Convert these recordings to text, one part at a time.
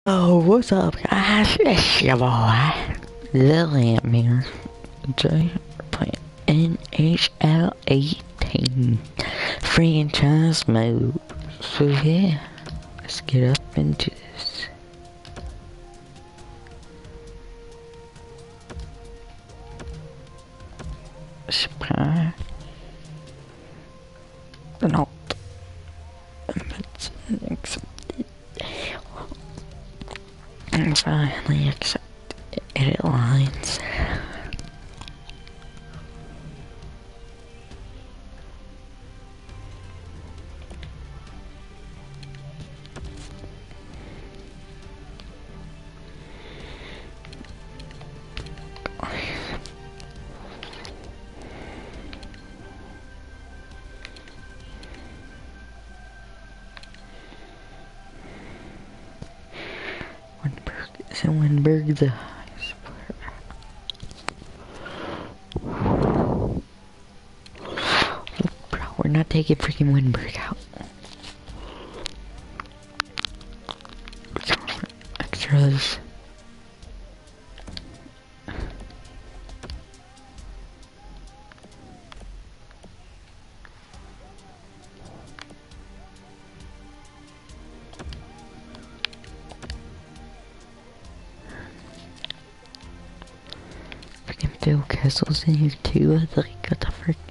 Oh, what's up, guys? It's your boy, Lillian here. Today, we're playing NHL 18 franchise mode. So, yeah, let's get up into this. Supply. Not. Accepted. And finally accept edit lines. Winberg the highest player. Bro, we're not taking freaking Winberg out. Extras. Phil Kessel's in here too. I think what the frick.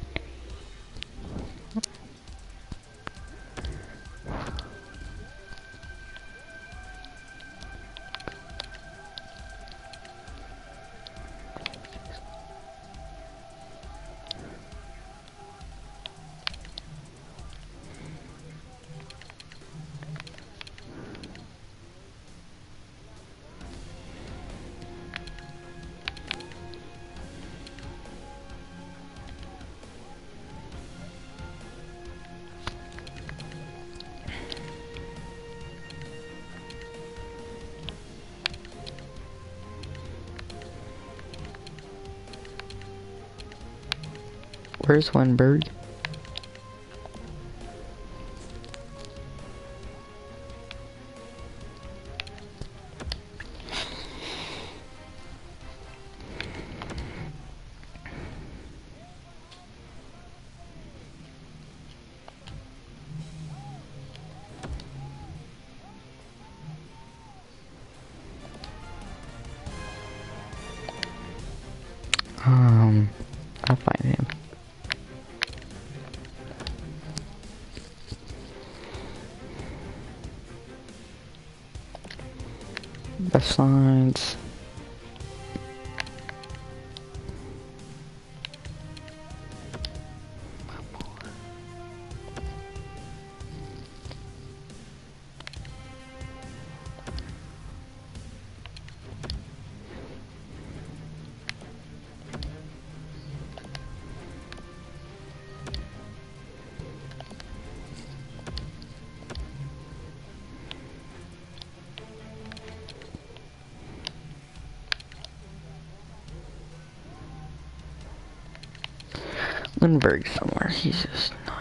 Where's Winberg? I'll find him. Best lines. Winberg somewhere. He's just not.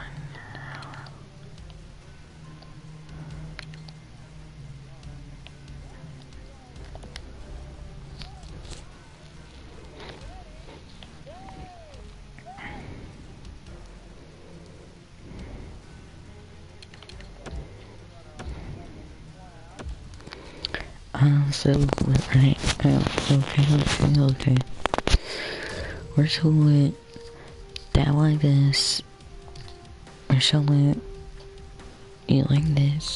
So right. Okay. We're so lit. That like this. We're so lit. You like this.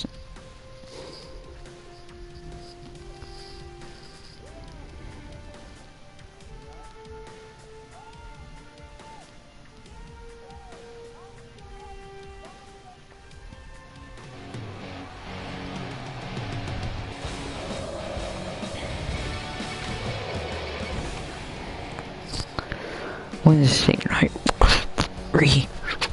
Win this thing, right? Free.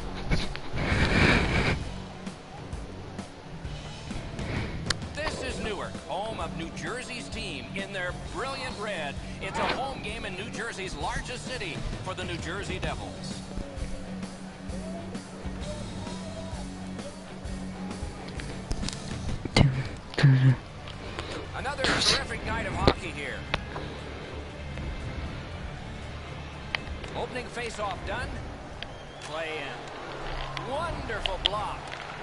This is Newark, home of New Jersey's team in their brilliant red. It's a home game in New Jersey's largest city for the New Jersey Devils. Terrific night of hockey here. Opening face-off done. Play in. Wonderful block.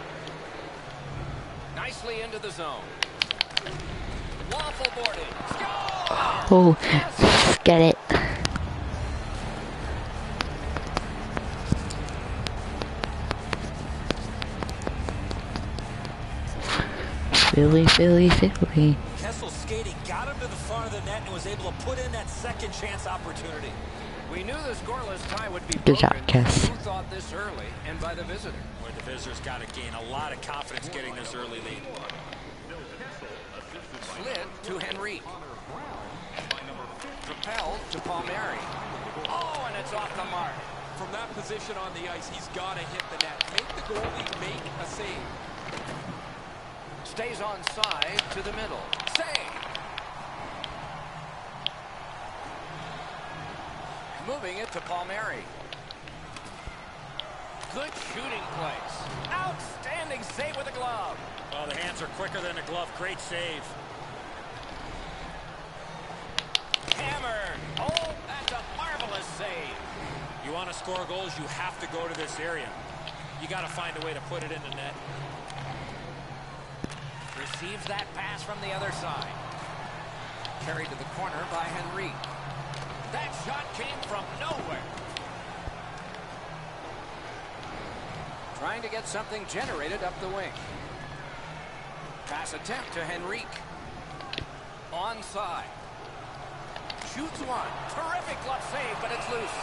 Nicely into the zone. Waffle boarding. Score! Oh, get it. Philly. Kessel's skating got him to the front of the net and was able to put in that second chance opportunity. We knew the scoreless tie would be Good job, broken. Kes. Who thought this early and by the visitor? Where the visitors got to gain a lot of confidence getting this early lead. Slid to Henry. Propelled to Palmieri. Oh, and it's off the mark. From that position on the ice, he's got to hit the net. Make the goalie make a save. Stays on side to the middle. Save. Moving it to Palmieri. Good shooting place. Outstanding save with a glove. Well, the hands are quicker than the glove. Great save. Hammered. Oh, that's a marvelous save. You want to score goals, you have to go to this area. You got to find a way to put it in the net. Receives that pass from the other side. Carried to the corner by Henry. That shot came from nowhere. Trying to get something generated up the wing. Pass attempt to Henrique. Onside. Shoots one. Terrific glove save, but it's loose.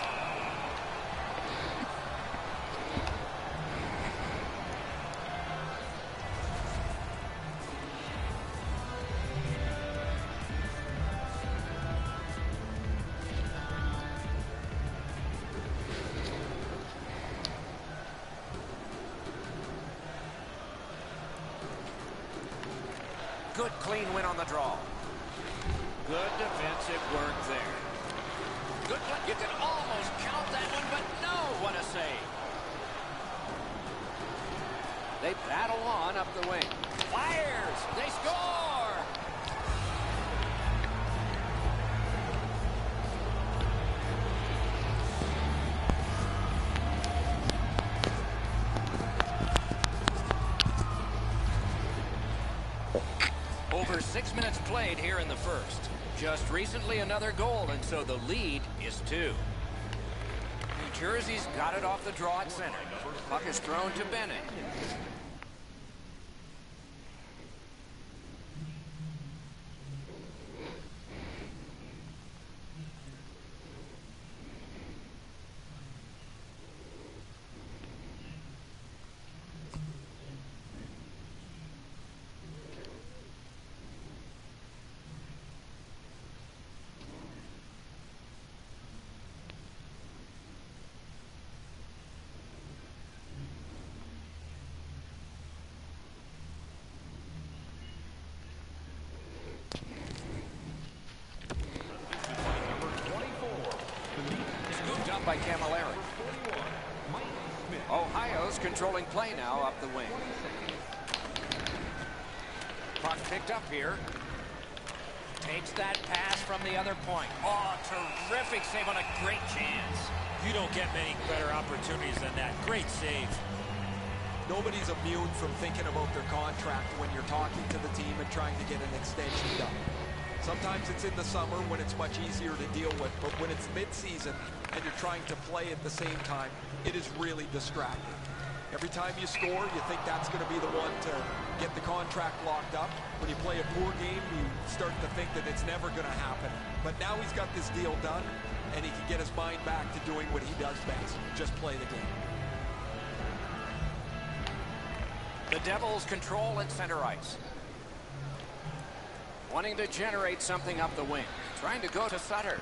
Good clean win on the draw. Good defensive work there. Good one. You can almost count that one, but no, what a save. They battle on up the wing. Fires. They score. Over 6 minutes played here in the first. Just recently another goal, and so the lead is 2. New Jersey's got it off the draw at center. Puck is thrown to Bennett. Scooped up by Camilleri. Ohio's controlling play now up the wing. Puck picked up here. Takes that pass from the other point. Oh, terrific save on a great chance. You don't get many better opportunities than that. Great save. Nobody's immune from thinking about their contract when you're talking to the team and trying to get an extension done. Sometimes it's in the summer when it's much easier to deal with, but when it's mid-season and you're trying to play at the same time, it is really distracting. Every time you score, you think that's going to be the one to get the contract locked up. When you play a poor game, you start to think that it's never going to happen. But now he's got this deal done, and he can get his mind back to doing what he does best, just play the game. The Devils control at center ice. Wanting to generate something up the wing. Trying to go to Sutter.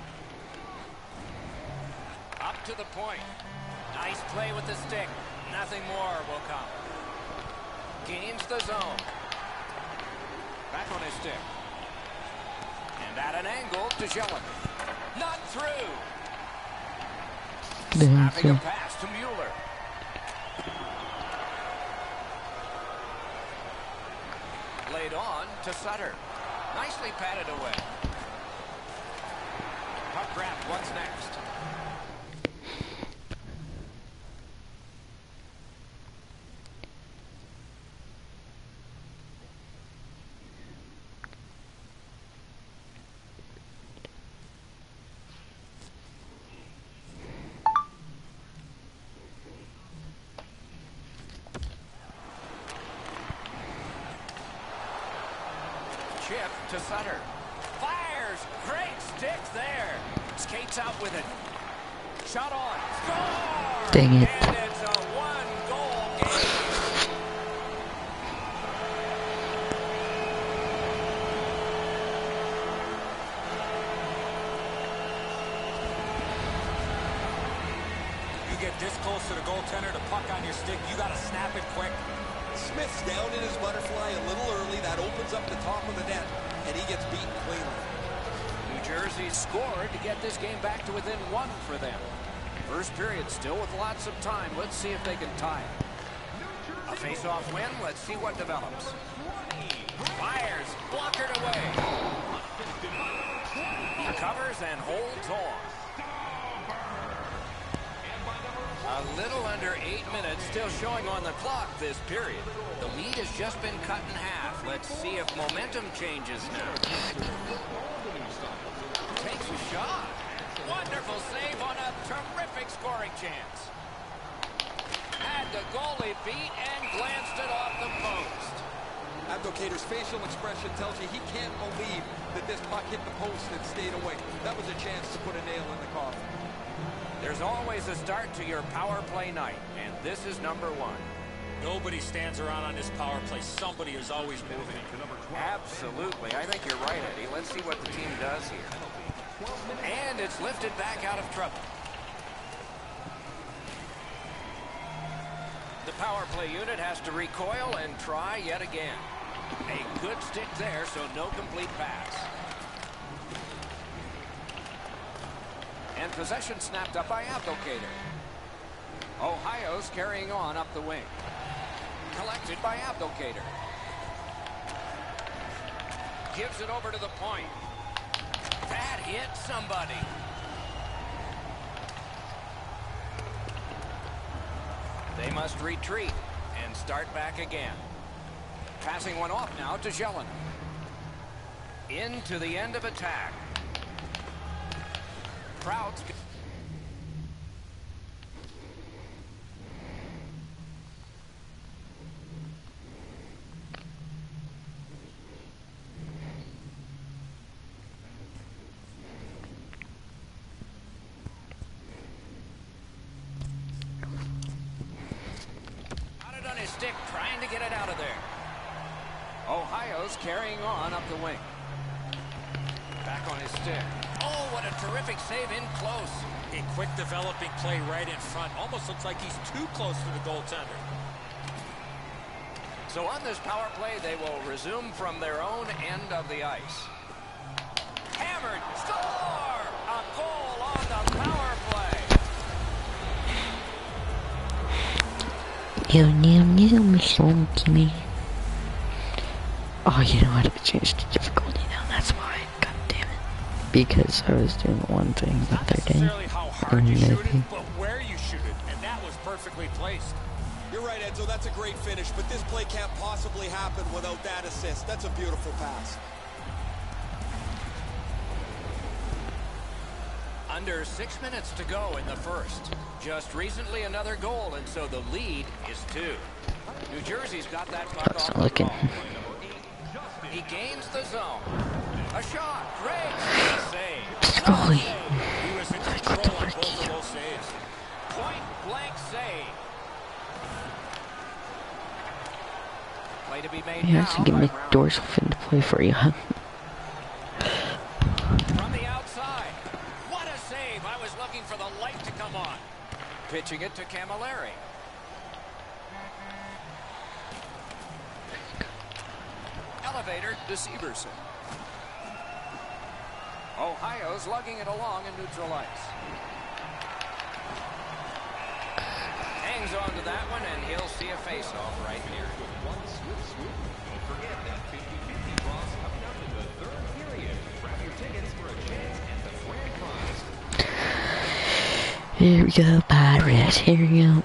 Up to the point. Nice play with the stick. Nothing more will come. Gains the zone. Back on his stick. And at an angle to Jelic. Not through. Snapping a pass to Mueller. Laid on to Sutter. Nicely patted away. Puck grabbed. What's next? Chip to Sutter. Fires! Great stick there. Skates out with it. Shot on. Score! Dang it. And it's a one-goal game. You get this close to the goaltender, the puck on your stick, you got to snap it quick. Smith's down in his butterfly a little early. That opens up the top of the net, and he gets beaten cleanly. New Jersey scored to get this game back to within one for them. First period still with lots of time. Let's see if they can tie it. A face-off win. Let's see what develops. Fires. Blockered away. Recovers and holds on. A little under 8 minutes still showing on the clock this period. The lead has just been cut in half. Let's see if momentum changes now. Takes a shot. Wonderful save on a terrific scoring chance. Had the goalie beat and glanced it off the post. Abdelkader's facial expression tells you he can't believe that this puck hit the post and stayed away. That was a chance to put a nail in the coffin. There's always a start to your power play night, and this is number one. Nobody stands around on this power play. Somebody is always moving. Absolutely. I think you're right, Eddie. Let's see what the team does here. And it's lifted back out of trouble. The power play unit has to recoil and try yet again. A good stick there, so no complete pass. And possession snapped up by Abdelkader. Ohio's carrying on up the wing. Collected by Abdelkader. Gives it over to the point. That hit somebody. They must retreat and start back again. Passing one off now to Jelen. Into the end of attack. Crowds. Got it on his stick, trying to get it out of there. Ohio's carrying on up the wing. Back on his stick. Oh, what a terrific save in close. A quick developing play right in front. Almost looks like he's too close to the goaltender. So on this power play, they will resume from their own end of the ice. Hammered. Score! A goal on the power play. You knew me, sonky me. Oh, you know how to change the difficulty now, that's why. God damn it. Because I was doing one thing the other day. Not necessarily how hard you shoot maybe. it, but where you shoot it. And that was perfectly placed. You're right, Enzo. That's a great finish, but this play can't possibly happen without that assist. That's a beautiful pass. Under 6 minutes to go in the first. Just recently another goal, and so the lead is 2. New Jersey's got that puck off the looking. ball. He gains the zone. A shot. Great save. Goalie. He was in control on both of those saves. Point blank save. Play to be made You now have to get by my Brown. doors open to play for you. From the outside. What a save. I was looking for the light to come on. Pitching it to Camilleri. Elevator to Severson. Ohio's lugging it along in neutral ice. Hangs on to that one, and he'll see a face-off right here. Here we go, Pirates. Here we go.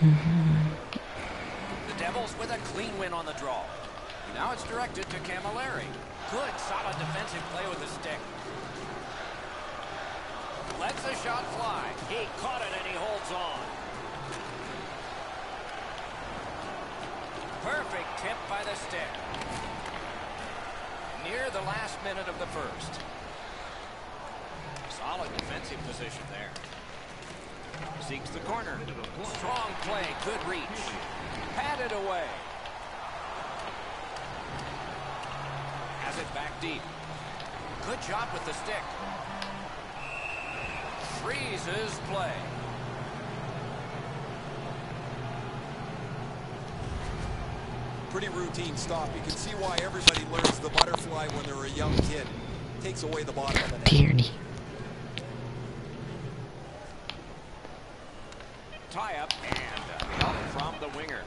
The Devils with a clean win on the draw. Now it's directed to Camilleri. Good, solid defensive play with the stick. Lets the shot fly. He caught it and he holds on. Perfect tip by the stick. Near the last minute of the first. Solid defensive position there. Seeks the corner. Strong play, good reach. Patted away. Has it back deep. Good job with the stick. Freezes play. Pretty routine stop. You can see why everybody learns the butterfly when they're a young kid. Takes away the bottom of the net. Tierney. Tie up and help from the winger.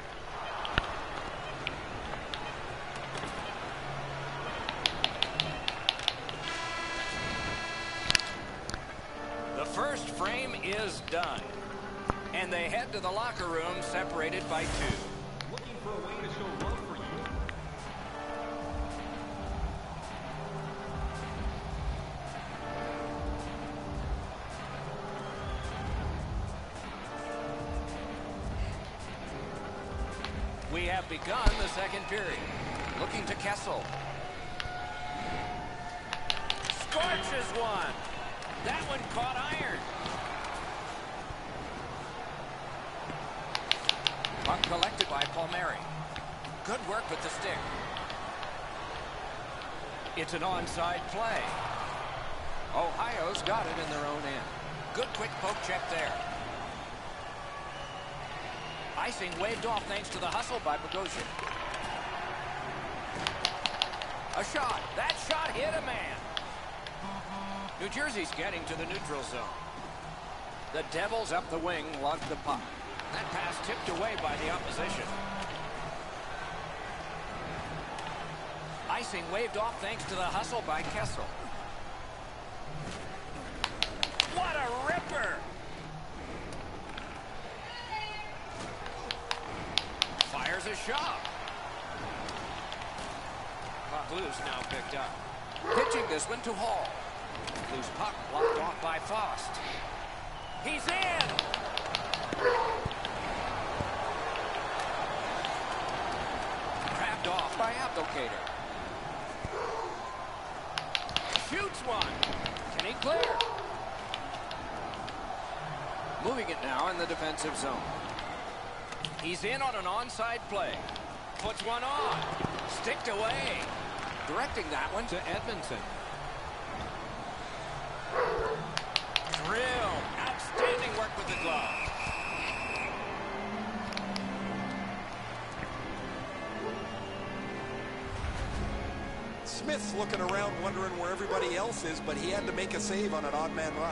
The first frame is done. And they head to the locker room separated by 2. Looking for a way to show love for you. We have begun the second period. Looking to Kessel. Scorches one. That one caught iron. Puck collected by Palmieri. Good work with the stick. It's an onside play. Ohio's got it in their own end. Good quick poke check there. Icing waved off thanks to the hustle by Bogosian. A shot. That shot hit a man. New Jersey's getting to the neutral zone. The Devils up the wing lug the puck. That pass tipped away by the opposition. Icing waved off thanks to the hustle by Kessel. What a ripper! Fires a shot. Puck loose now picked up. Pitching this one to Hall. Loose puck blocked off by Faust. He's in! Grabbed off by Abdelkader. Shoots one. Can he clear? Moving it now in the defensive zone. He's in on an onside play. Puts one on. Sticked away. Directing that one to Edmondson. Drill. Outstanding work with the glove. Smith's looking around wondering where everybody else is, but he had to make a save on an odd man rush.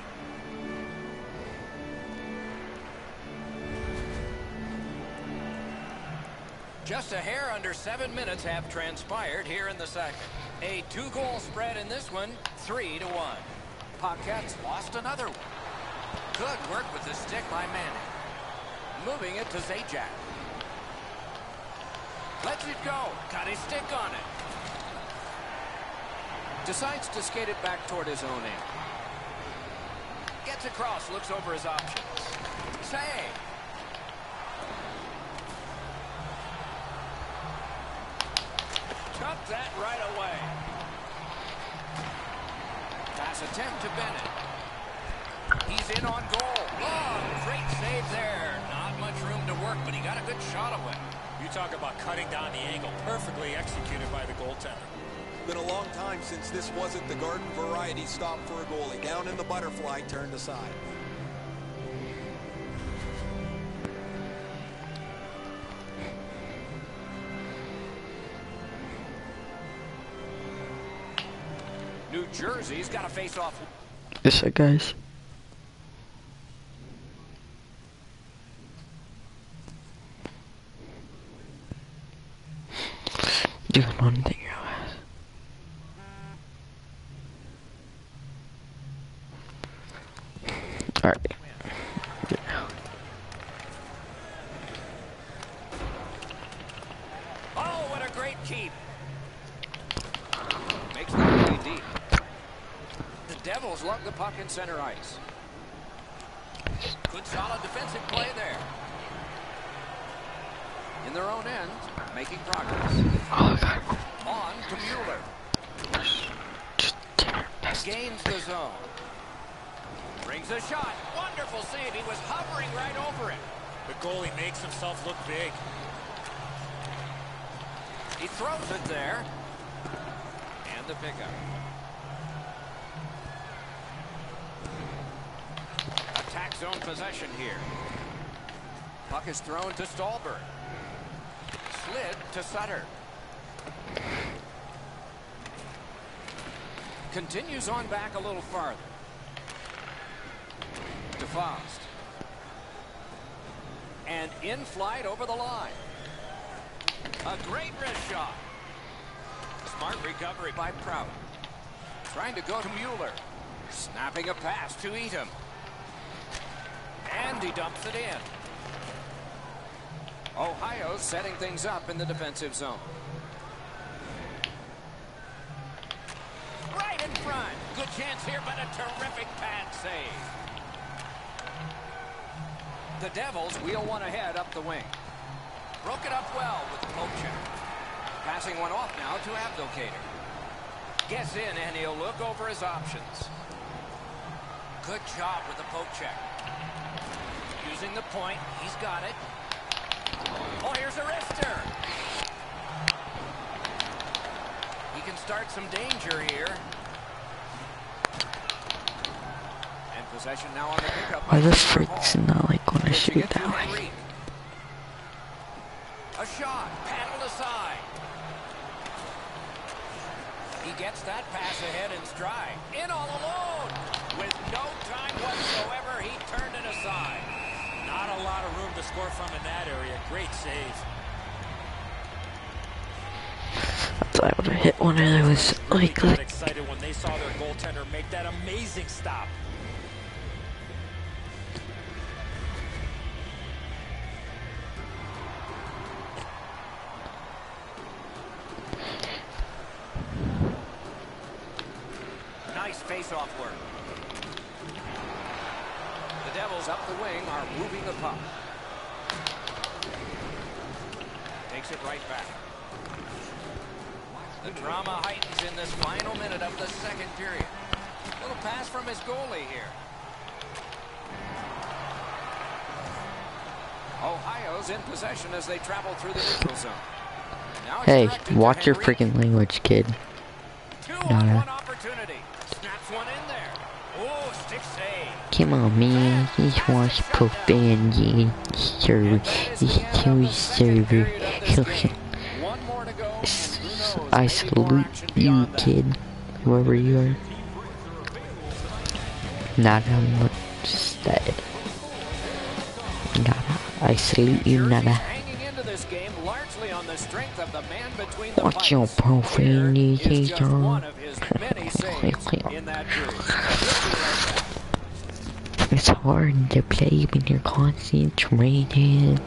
Just a hair under 7 minutes have transpired here in the second. A 2-goal spread in this one, 3-1. Paquette's lost another one. Good work with the stick by Manning. Moving it to Zajac. Lets it go. Got his stick on it. Decides to skate it back toward his own end. Gets across, looks over his options. Save. Took that right away. Pass attempt to Bennett. He's in on goal. Oh, great save there. Not much room to work, but he got a good shot away. You talk about cutting down the angle. Perfectly executed by the goaltender. Been a long time since this wasn't the garden variety stop for a goalie. Down in the butterfly, turned aside. New Jersey's got a face-off. Yes, sir, guys. Doing one thing, Alright. Devils love the puck in center ice. Good solid defensive play there. In their own end, making progress. Oh, God. On to Mueller. Gains the zone. Brings a shot. Wonderful save. He was hovering right over it. The goalie makes himself look big. He throws it there. And the pickup. Attack zone possession here. Puck is thrown to Stallberg. Slid to Sutter. Continues on back a little farther. DeFost. And in flight over the line. A great wrist shot. Smart recovery by Prout. Trying to go to Mueller. Snapping a pass to Eatham. And he dumps it in. Ohio setting things up in the defensive zone. Right in front. Good chance here, but a terrific pad save. The Devils wheel one ahead up the wing. Broke it up well with the poke check. Passing one off now to Abdelkader. Gets in and he'll look over his options. Good job with the poke check. Using the point, he's got it. Oh, here's a wrister. He can start some danger here. And possession now on the pickup. Why the freaks not like when I shoot that way? A shot, paddled aside. He gets that pass ahead in stride. In all alone. With no time whatsoever, he turned it aside. Not a lot of room to score from in that area. Great save. I thought I would have hit one and I was Really like, got excited when they saw their goaltender make that amazing stop. Nice face-off work. The Devils up the wing are moving the puck. Takes it right back. The drama heightens in this final minute of the second period. Little pass from his goalie here. Ohio's in possession as they travel through the neutral zone. Now it's hey, directed to watch your Henry. freaking language, kid. 2-on-1 opportunity. Snaps one in there. Oh, stick save. Come on, man. He wants profanity. Server. He's too server. One more to go. Who knows? I Maybe more salute action you, beyond that. kid. Whoever you are. Nada much said. Nada. I salute you, nada. Hanging into this game largely on the strength of the man between the Watch your pipes. profanity, Here is just John. one of his many saves in that group. He'll be right back. It's hard to play when you're concentrated.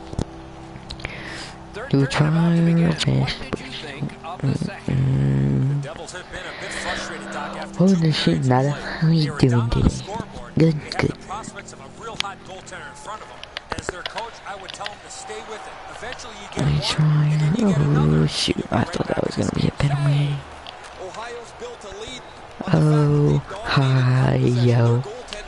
Third You period about to begin. try your What best. did you think of the second? Devils have been a bit frustrated, Doc, after Holy two shit, periods of nada. play. How you They were doing down on the today? scoreboard. Good, They had good. the prospects of a real hot goaltender in front of them. As their coach, I would tell them to stay with it. Eventually you get I one, try. and then you get another. Oh shoot! I thought that was gonna be a penalty. Ohio's built a lead. Oh, hi, yo.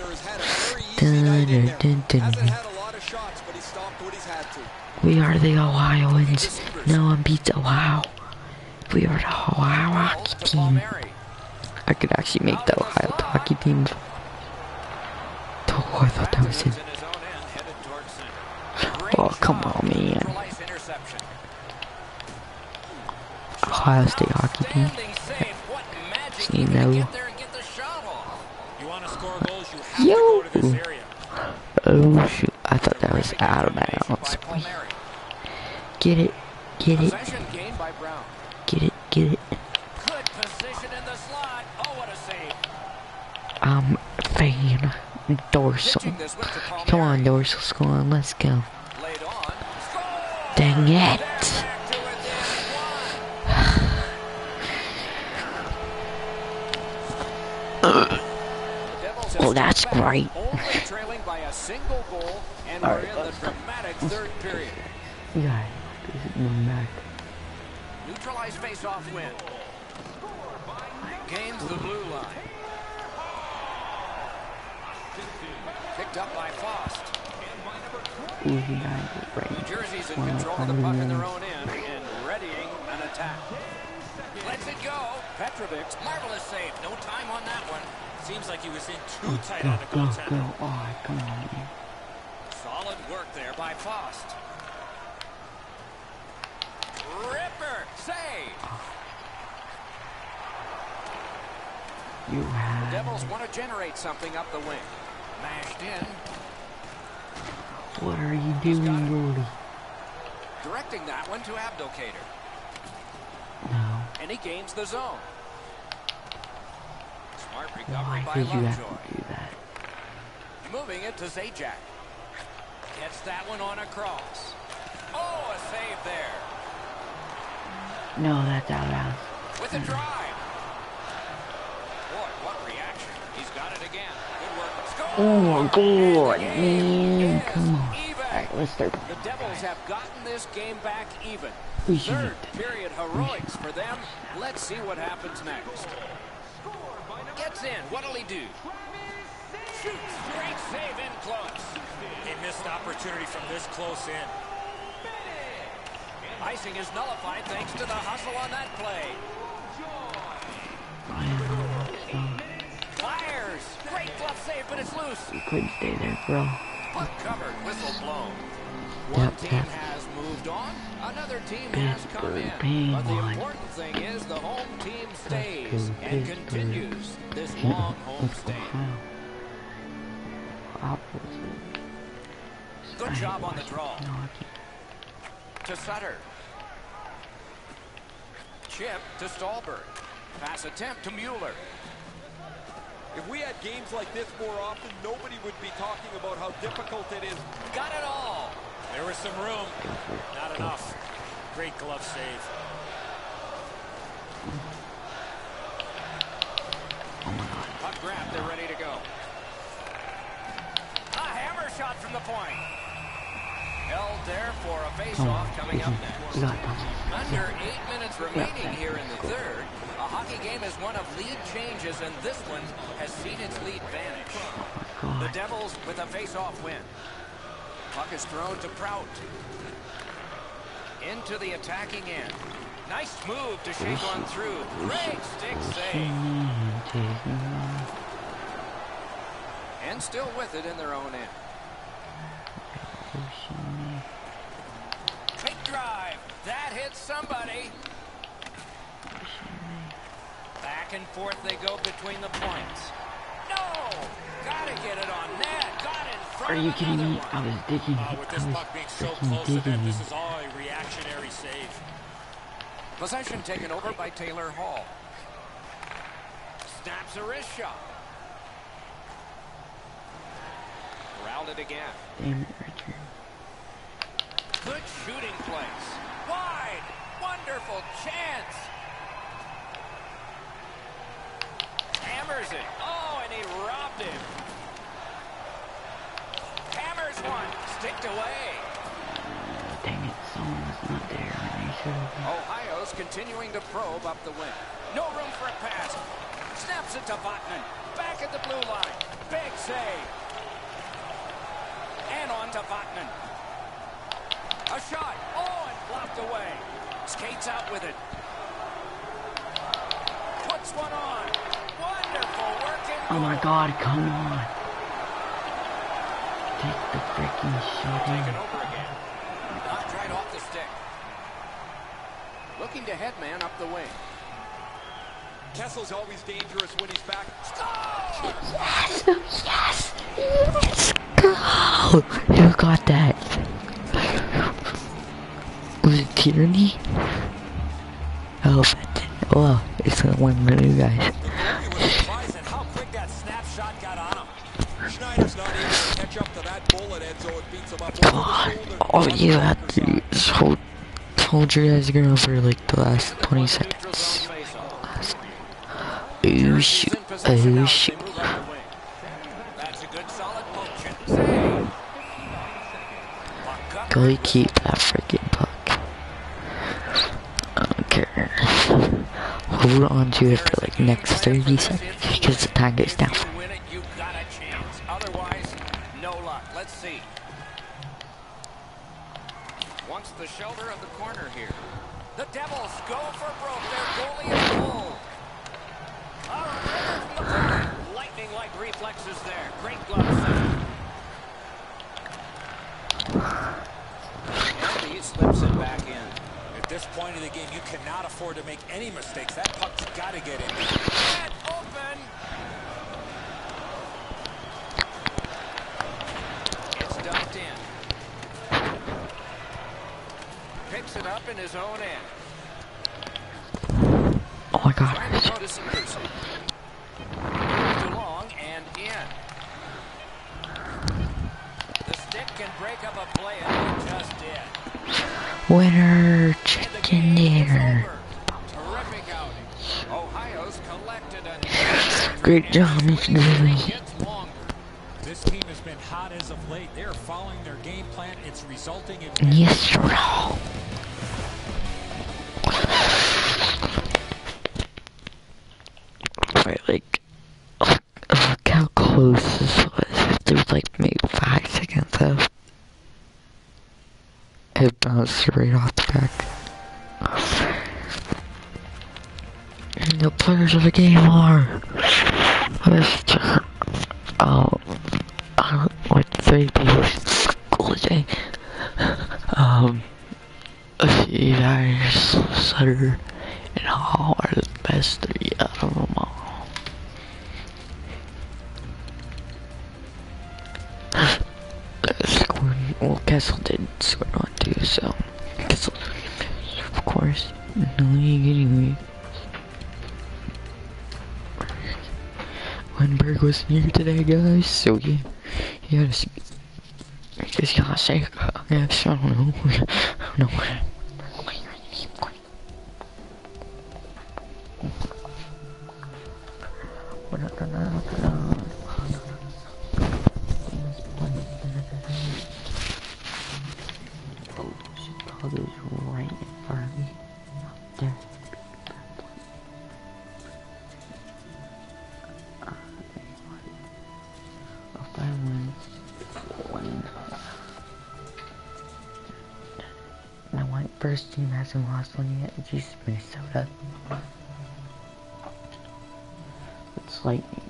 Dun, dun, dun. Hasn't had a lot of shots, but he stopped what he's had to. We are the Ohioans. No one beats Ohio. We are the Ohio hockey To team. Palmieri. I could actually make the Ohio hockey team. Oh, I thought that was Is it. in his own end, headed towards center. Great Oh, come job on, to man. neutralize interception. Ohio State hockey team. Outstanding save. What magic You even know. to get there and get the shot off. You want to score goals, you have Yo. to go to this area. Oh shoot! I thought that was out of By bounds. Palmieri. Get it, get it, Possession gained by Brown. get it, get it. Good position in the slot. Oh, what a save. Fan dorsal. Pitching this one to Palmieri. Come on, dorsal scoring. Let's go. Laid on. Score! Dang They're it! back to within one. Oh, that's great. Only trailing by a single goal, and we're in the dramatic third period. Yeah, this is no matter. Neutralized face-off win. Gains the blue line. Picked up by Faust. New New Jersey's in control of the puck in their own end and readying an attack. Lets it go. Petrovic, marvelous save. No time on that one. Seems like he was in too tight on the goaltender. Oh, come on, man. Solid work there by Faust. Ripper, save. You have... The Devils want to generate something up the wing. Mashed in. What are you doing, Gordy? Directing that one to Abdelkader. No. And he gains the zone. Smart recovery Why by did you have Lovejoy. to do that? Moving it to Zajac. Gets that one on a cross. Oh, a save there. No, that's out of bounds. With a drive. Boy, what reaction. He's got it again. Good work. Score! Oh my God, And the game man. is Come on. even. Alright, let's start. The Devils have gotten this game back even. We should Third get period heroics for them. Let's see what happens next. Gets in. What'll he do? Shoots. Great save in close. He missed opportunity from this close in. Icing is nullified thanks to the hustle on that play. Fires. Great glove save, but it's loose. You couldn't stay there, bro. Puck covered. Whistle blown. One Yep, team yep. has moved on. Another team Pittsburgh has come in. But the Penguins. important thing is the home team stays Pittsburgh, and Pittsburgh. continues this long home stay. Good job on the draw. To Sutter. Chip to Stallberg. Pass attempt to Mueller. If we had games like this more often, nobody would be talking about how difficult it is. Got it all. There was some room. Not enough. Great glove save. Puck grab, they're ready to go. A hammer shot from the point. Held there for a face-off coming up next. Under 8 minutes remaining here in the third. A hockey game is one of lead changes, and this one has seen its lead vanish. The Devils with a face-off win. Puck is thrown to Prout. Into the attacking end. Nice move to shake on through. Great stick save. And still with it in their own end. Big drive. That hits somebody. Back and forth they go between the points. No! Gotta get it on net. Got in front Are you of kidding another me? one. I was digging. With I this was puck being so freaking close to them, digging. this is all a reactionary save. Possession taken over by Taylor Hall. Snaps a wrist shot. Routed again. Damn it, Richard. Good shooting place. Wide. Wonderful chance. Hammers it. Oh, and he robbed him. Hammers one. Sticked away. Dang it, someone was not there when they should have been. Ohio's continuing to probe up the wing. No room for a pass. Snaps it to Vatanen. Back at the blue line. Big save. And on to Vatanen. A shot. Oh, and blocked away. Skates out with it. Puts one on. Wonderful work in Oh my goal. God, come on. Take the freaking shot Taken in. over again. Knocked right off the stick. Looking to headman up the wing. Kessel's always dangerous when he's back. Score! Yes! Let's go! Who got that? Was it Tierney? Oh, well, it's one of the new guys. He was surprised at how quick that snapshot got on him. Schneider's not able to catch up to that bullet, Enzo. It beats him up over God, the shoulder. all you have to do is hold your guys' ground for like the last 20 seconds. Oh shoot, oh shoot. Go keep that freaking puck. I don't care. Hold on to it for like next 30 seconds because the time goes down. If you win it, you got a chance. Otherwise, no luck. Let's see. Wants the shoulder of the corner here. The Devils go for broke. Their goalie is cold. A river from the point. Lightning-like reflexes there. Great glove save. And he slips it back in. At this point in the game, you cannot afford to make any mistakes. That puck's got to get in. Net open. It's dumped in. Picks it up in his own end. Oh my god. Trying to go to Salusi. Moved along and in. The stick can break up a play and it just did. Winner And the chicken game is dinner. over. Terrific outing. Ohio's collected a Great job, Mr. Daly. gets longer. This team has been hot as of late. They're following their game plan. It's resulting in... Yes, sir. Right, like, look how close this was. There was like maybe 5 seconds left. It bounced right off the back. And the players of the game are Mr. Like 3 people. Golden. You guys, Sutter and Hall are the best 3 out of them all. Scored, well, Kessel did score 1 too, so Kessel, of course, no league anyway. Lindbergh was here today, guys, so yeah, he had to, I guess you gotta say, I guess, I don't know, I don't know. Oh, Chicago's right in front of me. Up there. If I win, my first team hasn't lost one yet. It's just Minnesota. It's Lightning,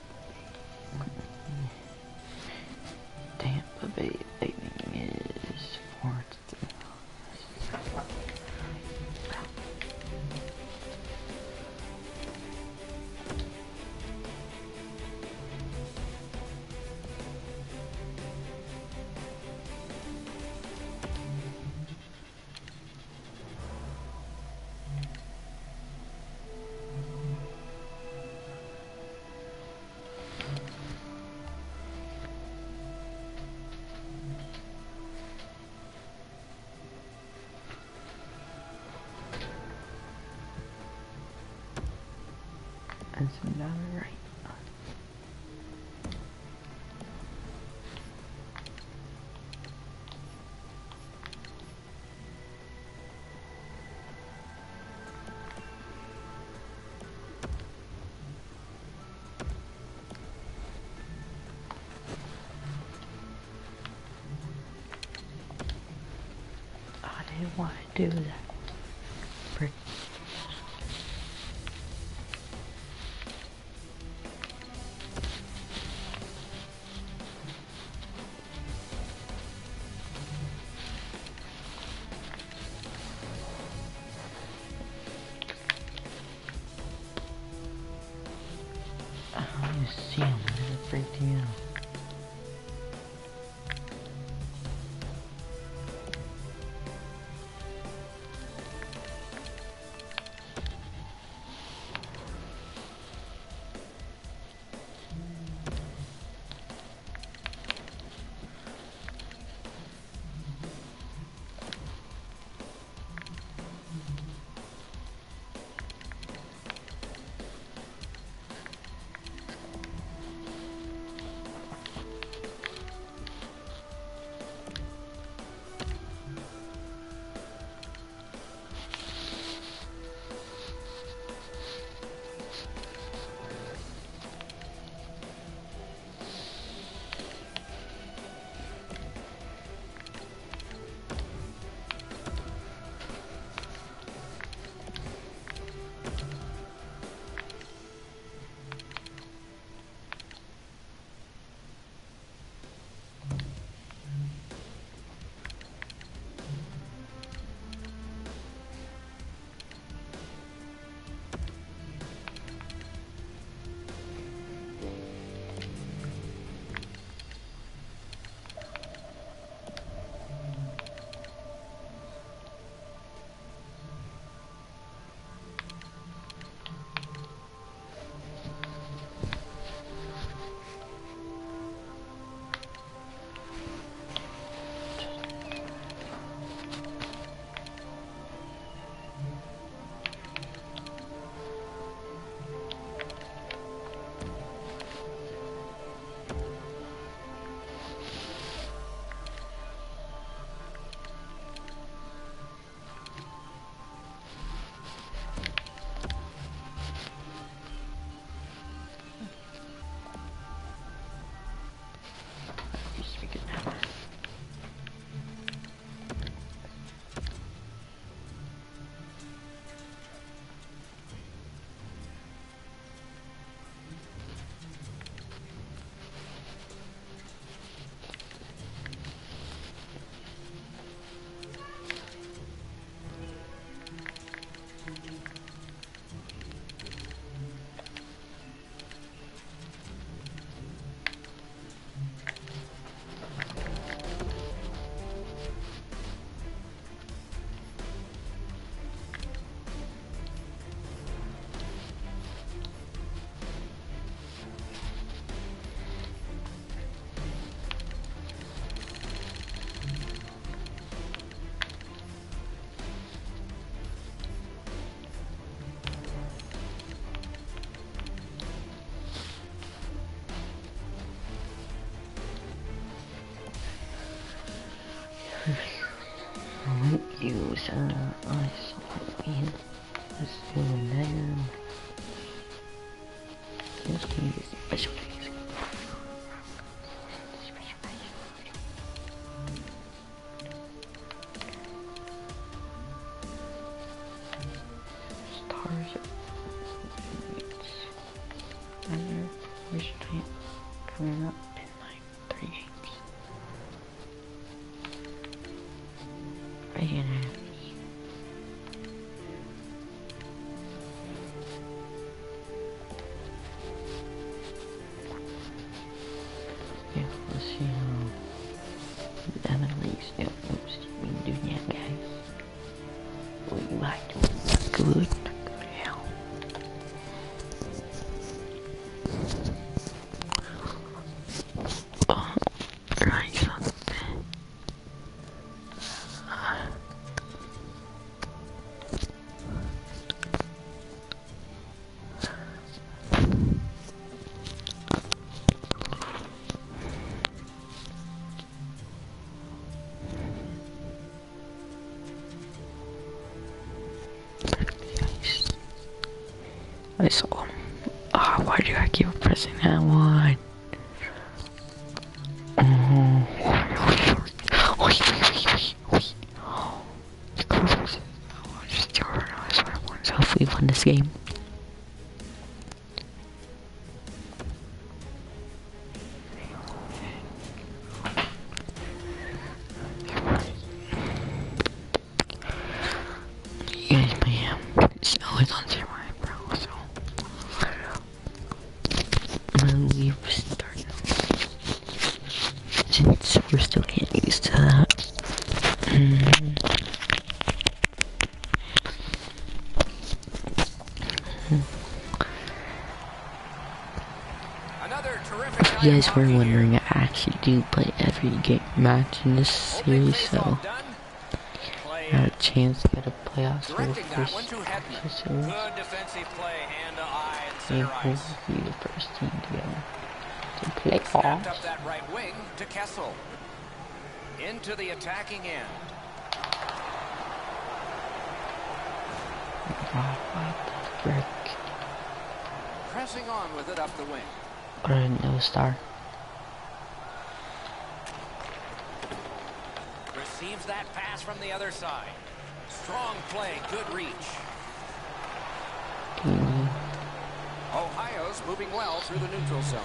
Tampa Bay Lightning is 4-3. That's not right. I didn't want to do that. Frick. I don't see him. It's freaking out. use ice in. Let's do that. Let's do this special things. Stars. Restraint coming up in like 3 games. Right in it. Yeah, let's see how the other leagues do. Oops, we can do that, guys. We might do good. Hell. Right, something. I saw him. Oh, why do I keep pressing that one? If we won this game. Yes, ma'am. So it's on zero, bro. So we've started. Since we're still getting used to that. Another terrific If you guys were wondering, I actually do play every match in this series, so I had a chance to get a playoffs for the Directing that first one to Hedman. series. Good defensive play, hand to eye and They center will ice. be the first team to go to Snapped playoffs. up that right wing to Kessel. Into the attacking end. Oh, what the frick? Pressing on with it up the wing. Or a no star. Receives that pass from the other side. Strong play, good reach. Ohio's moving well through the neutral zone.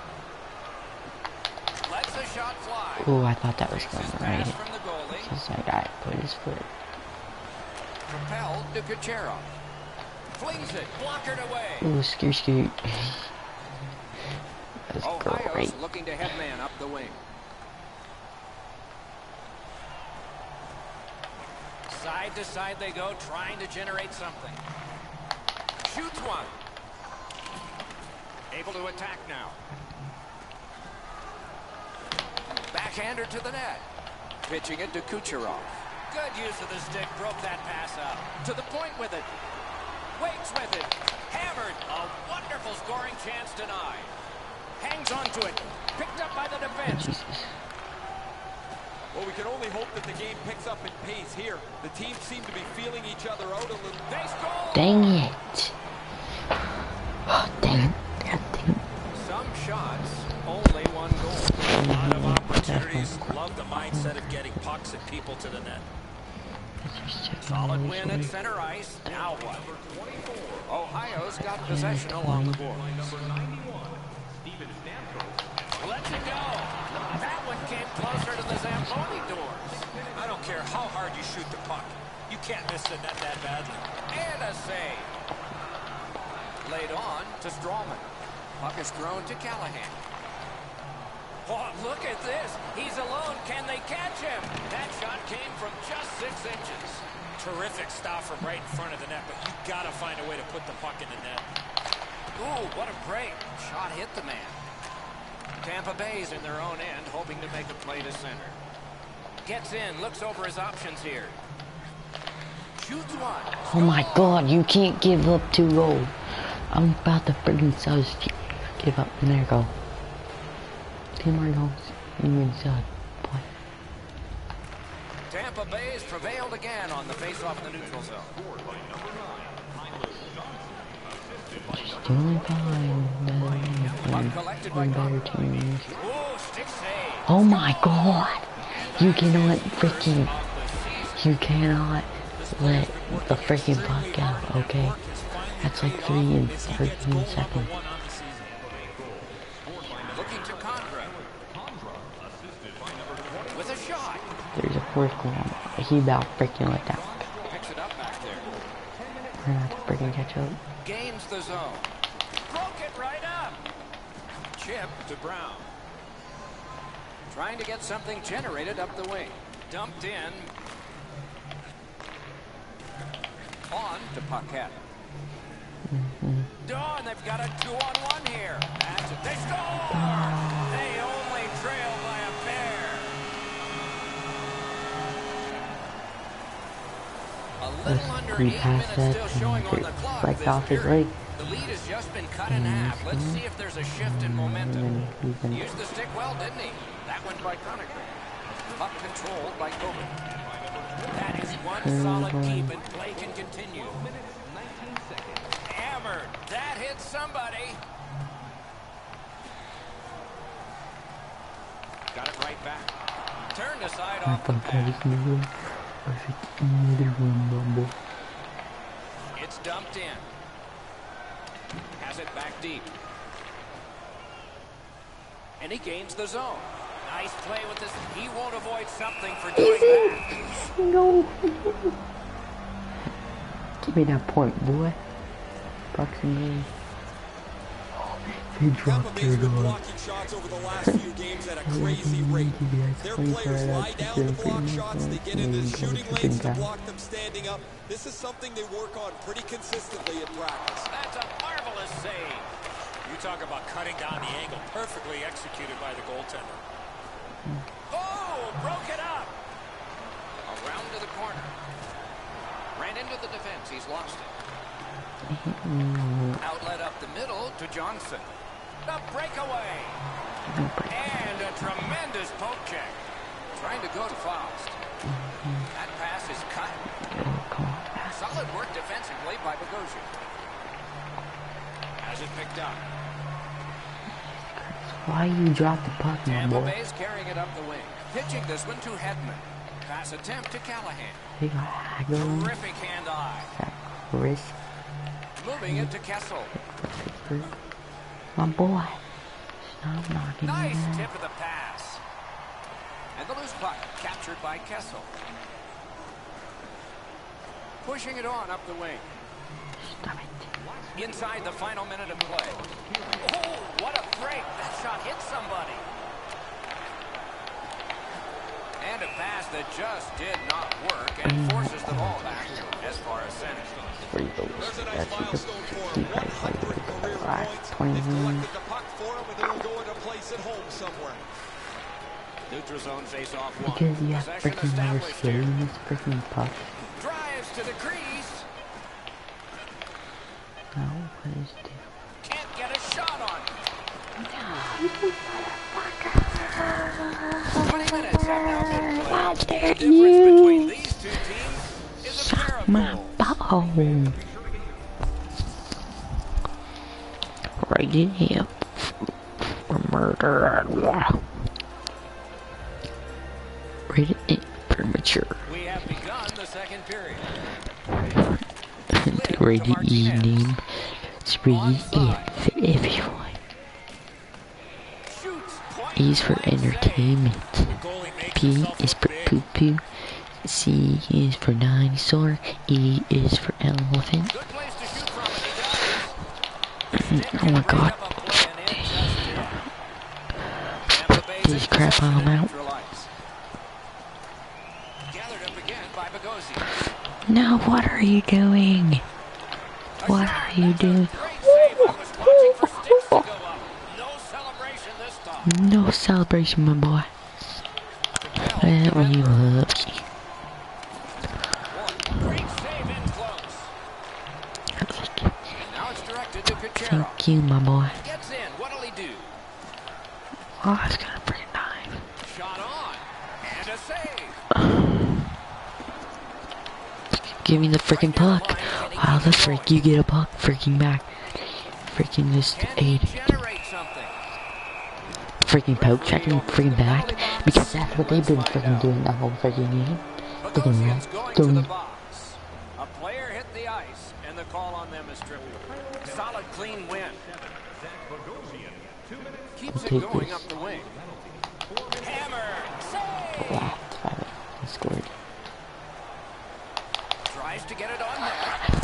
Lets the shot fly. Oh, I thought that was going Takes his right. pass from the goalie. Because that guy put his foot. Propelled to Kucherov. Flings it, blockered away. Ooh, scoot. That's Ohio's great. looking to head man up the wing. Side to side they go, trying to generate something. Shoots one. Able to attack now. Backhander to the net. Pitching it to Kucherov. Good use of the stick, broke that pass up. To the point with it. Waits with it. Hammered. A wonderful scoring chance denied. Hangs on to it. Picked up by the defense. Jesus. Well, we can only hope that the game picks up in pace here. The teams seem to be feeling each other out a little. They score! Dang it. Oh, dang it. God dang it. Some shots, only one goal. A lot of opportunities. Love the mindset of getting pucks and people to the net. Solid win at center ice. Now what? Ohio's got possession along the board. Let's it go. That one came closer to the Zamboni doors. I don't care how hard you shoot the puck. You can't miss the net that badly. And a save. Laid on to Strawman. Puck is thrown to Callahan. Oh, look at this. He's alone. Can they catch him? That shot came from just 6 inches. Terrific stop from right in front of the net, but you gotta find a way to put the puck in the net. Ooh, what a break. Shot hit the man. Tampa Bay's in their own end, hoping to make a play to center. Gets in, looks over his options here. Shoots one. Oh my god, you can't give up 2 goals. I'm about to friggin' give up. And there you go. 2 more goals. You inside. Boy. Tampa Tampa Bay's prevailed again on the face-off in the neutral zone. Doing fine. Puck collected by Better Conroy. teams. Oh, stick save. Oh my god! You cannot freaking... You cannot let the freaking puck out, okay? That's like 3 and 13 seconds. Looking to Conroy. With a shot. There's a fourth goal. He about freaking let that. Picks it up back there. We're gonna have to freaking catch up. Gains the zone. Broke it right up. Chip to Brown. Trying to get something generated up the wing. Dumped in. On to Paquette. Dawn, they've got a 2-on-1 here. That's it. They score! They only trail by a pair. A little under 8 We pass minutes that still showing on and the clock. right this off his period. leg. The lead has just been cut in half. Let's see if there's a shift in momentum. Used the stick well, didn't he? That went by Conacher. Puck controlled by Kobe. That is one solid keep, and play can continue. Hammered. That hit somebody. Got it right back. Turned aside off the pass. It's dumped in. Has it back deep. And he gains the zone. Nice play with this. He won't avoid something for doing that. No. Give me that point, boy. Bucks and me. He Tampa dropped Bay's it been on. blocking shots over the last few games at a crazy rate. Their players lie down to block shots. They get into shooting lanes to block them standing up. This is something they work on pretty consistently in practice. That's a marvelous save. You talk about cutting down the angle. Perfectly executed by the goaltender. Oh, broke it up. Around to the corner. Ran into the defense. He's lost it. Outlet up the middle to Johnson. The breakaway. And a tremendous poke check. Trying to go to Faust. That pass is cut. Solid work defensively by Bogosian. Has it picked up. Why you drop the puck, my Tampa boy? Bay's carrying it up the wing. Pitching this one to Hedman. Pass attempt to Callahan. He got haggled. Terrific hand-eye. Wrist. Moving it to Kessel. My boy. Stop knocking Nice me tip of the pass. And the loose puck captured by Kessel. Pushing it on up the wing. Stop it. Inside the final minute of play. Oh, what a break. That shot hit somebody. And a pass that just did not work and forces the ball back as far as center. Free goals. There's a nice That's milestone for the him. 100 career points. 20 They've wins. collected the puck for him, and it'll go into place at home somewhere. Neutral zone face off one. Because you have Possession freaking more established skill here. in this freaking puck. Drives to the crease. No, what is this? Can't get a shot on. 20 minutes have now been played. How The dare difference between you? these two teams is a pair Suck of my goals. butthole. Rated him for murder. Rated it for mature. We have begun the second period. Rated E name. It's rated F for everyone. Shoots point E is for blank entertainment. Goalie makes P himself is look for big. poo poo. C is for dinosaur. E is for elephant. save. Good place to shoot from, and he does. Oh my god. Up a play and it just did. Tampa Bay's This in crap possession on in out. neutral ice. Gathered up again by Bogosian. No, what are you doing? What are you doing? Great save. I was watching for sticks to go up. No celebration this time. No celebration, my boy. That when you love you. Great save in close. And now it's directed to Kucherov. Thank you, my boy. Gets in. What'll he do? Oh, I was gonna bring a knife. Shot on. And a save. Give me the freaking puck. How the frick you get a puck freaking back? Freaking just aid. Generate something. Freaking poke checking freaking back. Because that's what they've been freaking doing the whole freaking game. Bogosian's going to the Done. box. A player hit the ice, and the call on them is tripping. Solid, clean win. Keeps it take going this. up the wing. Hammer! Save! Wow, it's 5. He scored. Tries to get it on there.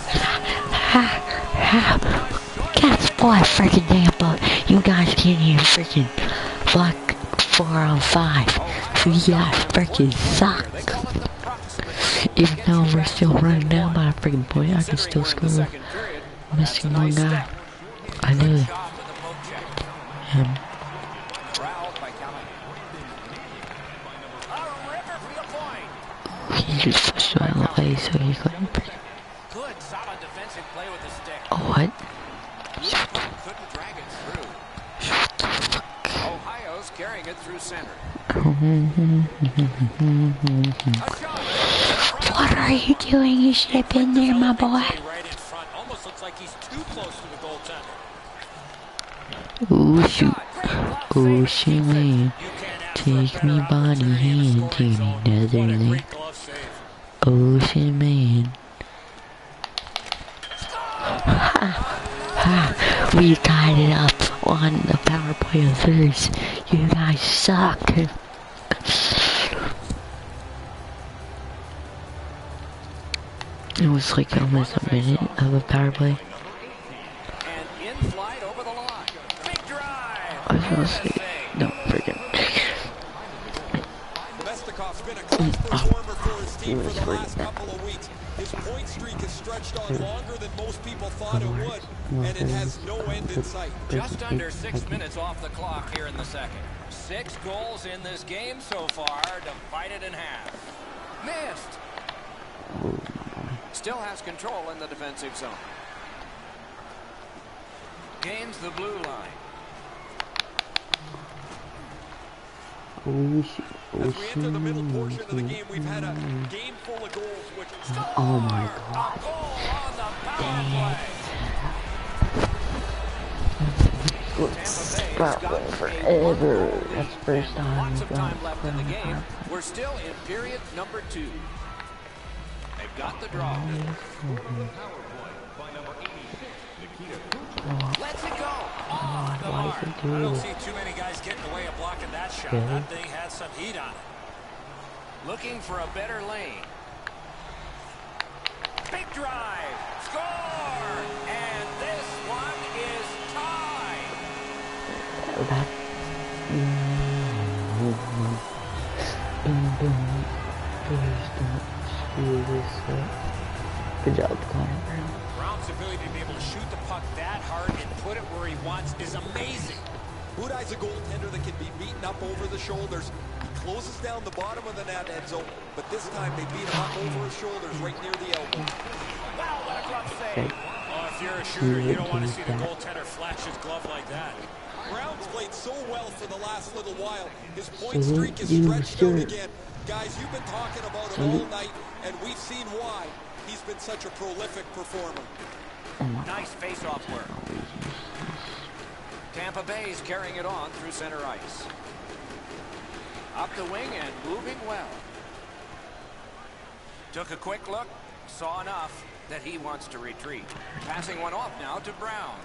That's boy freaking Tampa. You guys can't even freaking fuck 4-on-5. So you guys freaking suck. They call it the proximate. Even though we're still running down by a freaking point, I can still Considering we're in the score. second period, Missing that's a one nice guy. step. I knew it. Shot with a poke check. Him. Corralled by Callahan. A ripper for the point. He just pushed out of the way so he couldn't freaking. Good, solid defensive play with the stick. Oh, what? Couldn't drag it through. Ohio's carrying it through center. A shot. What are you doing? You should have been there, my boy. Right in front. Almost looks like he's too close to the goaltender. Oh, shoot. Oh, shit, man. You can't ask for a Take better me body opportunity in the hand to scoring zone. What a Netherlands. great glove save. Oh, shit, man. We tied it up on the power play of theirs. You guys suck. It was like almost a minute of a power play. And in flight over the line. Big drive. I was gonna say, no, freaking. Mestikhov's been a clutch performer for his team for the last couple of weeks. His point streak has stretched on longer than most people thought it would, and it has no end in sight. Just under 6 minutes off the clock here in the second. 6 goals in this game so far, divided in half. Missed. Still has control in the defensive zone. Gains the blue line. As we enter the middle portion of the game, we've had a game full of goals, which Oh my A god. goal on the power play. Stop forever. That's the first time. Lots of time left in the game. We're still in period number 2. They've got the draw. Let's it go. Off the mark. I don't see too many guys getting in the way of blocking that shot. That thing had some heat on it. Looking for a better lane. Big drive. Score. And this one is tied. That. Please don't screw this up. Good job, Connor. Brown's ability to be able to shoot the puck that hard and put it where he wants is amazing. Budai's a goaltender that can be beaten up over the shoulders. He closes down the bottom of the net, Enzo, but this time they beat him up over his shoulders right near the elbow. Wow, what a glove save. Oh, if you're a shooter, you don't want to see the goaltender flash his glove like that. Brown's played so well for the last little while. His point streak is stretched out again. Guys, you've been talking about him all night, and we've seen why he's been such a prolific performer. Nice face-off work. Tampa Bay's carrying it on through center ice. Up the wing and moving well. Took a quick look, saw enough that he wants to retreat. Passing one off now to Brown.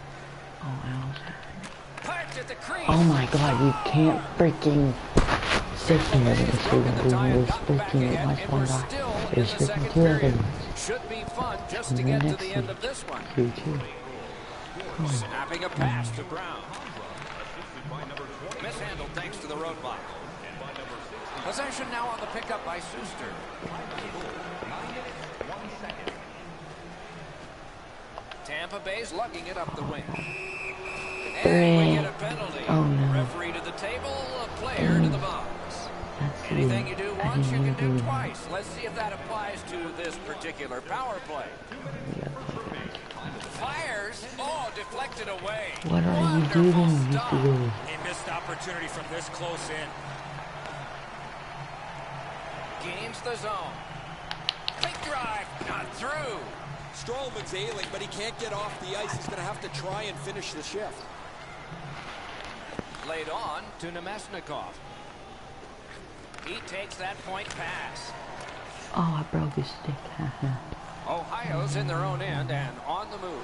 Punch at the crease. Oh my god, you can't freaking sit there and Broken the tie and there's gotten back freaking again, much and one we're guy. still in There's the freaking second 2 other period. ones. Should be fun just to And get the to next the end one. of this one. 2-2. Snapping a pass to Brown. Mishandled thanks to the roadblock. Possession now on the pickup by Suster. Tampa Bay's lugging it up the wing. And we get a penalty. Oh, no. Referee to the table, a player to the box. That's Anything you do once, you can do it. twice. Let's see if that applies to this particular power play. Fires. Oh, deflected away. What are you Wonderful doing, stop. Mr. Willis? He missed opportunity from this close in. Gains the zone. Quick drive, not through. Strowman's ailing, but he can't get off the ice. He's going to have to try and finish the shift. Laid on to Nemesnikov. He takes that point pass. Oh, I broke his stick. Ohio's in their own end and on the move.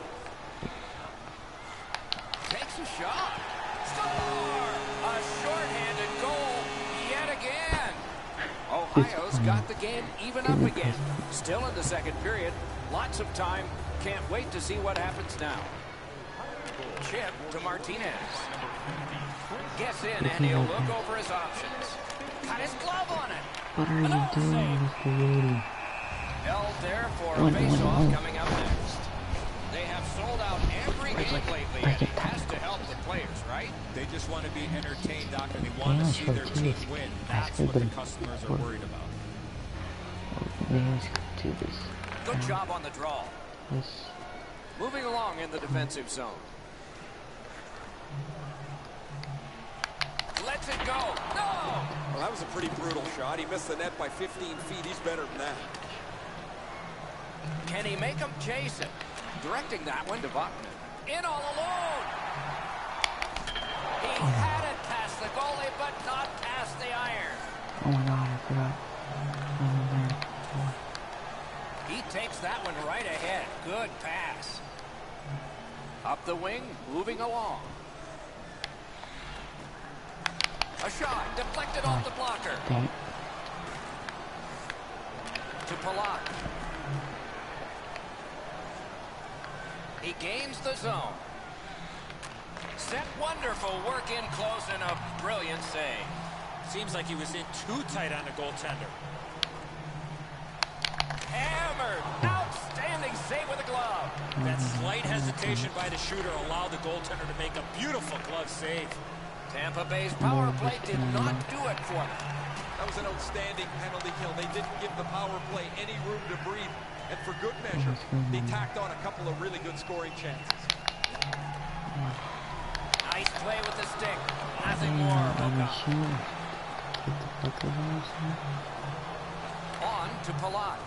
Takes a shot. Score! A shorthanded goal yet again. Ohio's got the game even up again. Still in the second period. Lots of time. Can't wait to see what happens now. Chip to Martinez. Gets in and he'll look over his options. Got his glove on it. What are you doing, Mr. Rudy? Held there for a face-off coming up next. They have sold out every game lately, and it has to help the players, right? They just want to be entertained, Doctor. They want to see their team win. That's what the customers are worried about. Good job on the draw. Moving along in the defensive zone. Lets it go. No! Well, that was a pretty brutal shot. He missed the net by 15 feet. He's better than that. Can he make him chase it? Directing that one to Vatanen. In all alone! He had it past the goalie, but not past the iron. Oh my god, I forgot. He takes that one right ahead. Good pass. Up the wing, moving along. A shot, deflected off the blocker. To Palat. He gains the zone. Set wonderful work in close and a brilliant save. Seems like he was in too tight on the goaltender. Hammered. Outstanding save with a glove. That slight hesitation by the shooter allowed the goaltender to make a beautiful glove save. Tampa Bay's power play did not do it for them. That was an outstanding penalty kill. They didn't give the power play any room to breathe. And for good measure, they tacked on a couple of really good scoring chances. Nice play with the stick. Nothing more will come. On to Palat.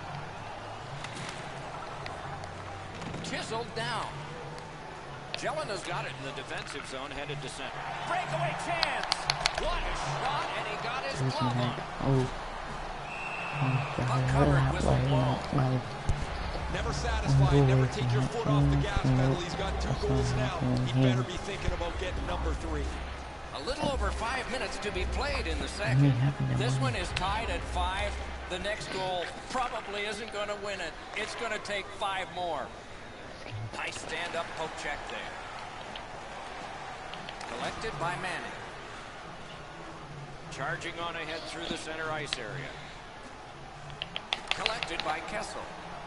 Chiseled down. Jelena has got it in the defensive zone, headed to center. Breakaway chance! What a shot, and he got his glove on. Uncovered, whistle blown. Never satisfied, never take your foot off the gas pedal. He's got 2 goals now. He'd better be thinking about getting number 3. A little over 5 minutes to be played in the second. This one is tied at 5. The next goal probably isn't going to win it. It's going to take 5 more. Nice stand-up poke check there. Collected by Manning. Charging on ahead through the center ice area. Collected by Kessel.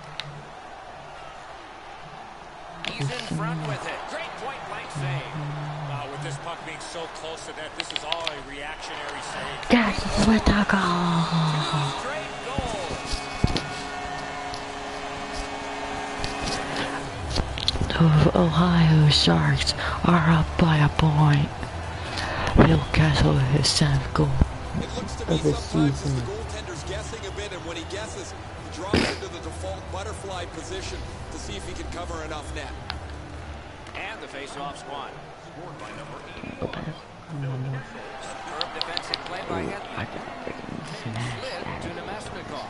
He's in front with it. Great point-blank save. Wow, with this puck being so close to net, this is all a reactionary save. Yes, with the goal. 2 straight goals. The Ohio Sharks are up by a point. Phil Kessel with his 7th goal It looks to of me the sometimes as season. the goaltender's guessing a bit, and when he guesses, he drops into the default butterfly position to see if he can cover enough net. And the face-off's won. Scored by number 81. Superb defensive play by Hedman. Slid to Nemesnikov.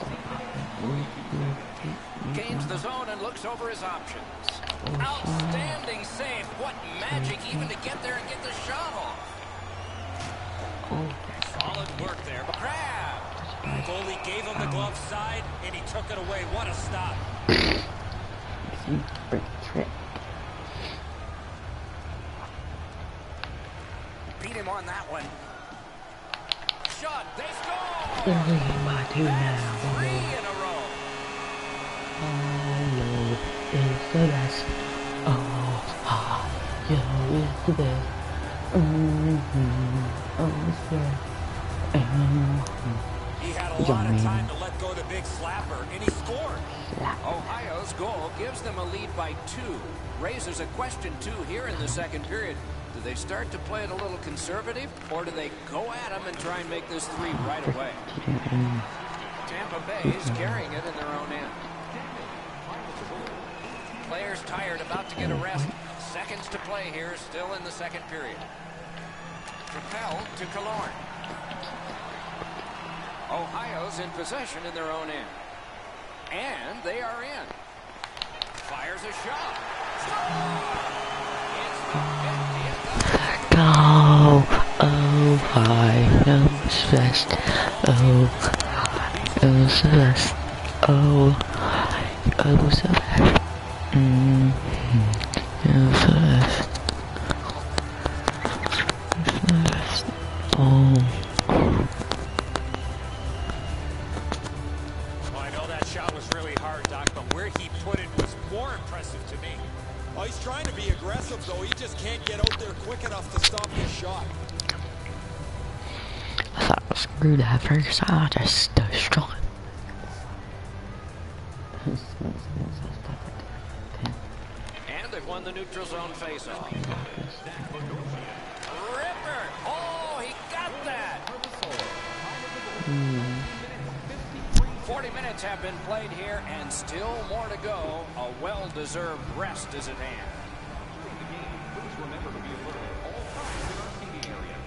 Gains the zone and looks over his options. Outstanding save. What magic even to get there and get the shot off. Solid work there. Crab. Goalie gave him the glove side, and he took it away. What a stop. Beat him on that one. Shot. They score. 3 in a row. Ohio is the best. Ohio is the best. He had a lot of time to let go of the big slapper, and he scored. Ohio's goal gives them a lead by 2. Raises a question, too, here in the second period. Do they start to play it a little conservative, or do they go at them and try and make this 3 right away? Tampa Bay is carrying it in their own end. Players tired, about to get a rest. Seconds to play here, still in the second period. Propel to Killorn. Ohio's in possession in their own end. And they are in. Fires a shot. It's the 50th. Go! Ohio's best. Ohio's the best. Ohio's the best. I know that shot was really hard, Doc, but where he put it was more impressive to me. Oh, he's trying to be aggressive, though. He just can't get out there quick enough to stop his shot. I thought I was screwed at first. I just destroyed. And they've won the neutral zone faceoff. Ripper! Oh, he got that! 40 minutes have been played here, and still more to go. A well-deserved rest is at hand. Please remember to be alert at all times in our TV area.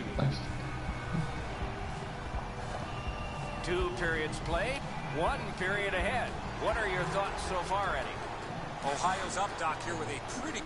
Two periods played, one period ahead. What are your thoughts so far, Eddie? Ohio's up, Doc, here with a pretty...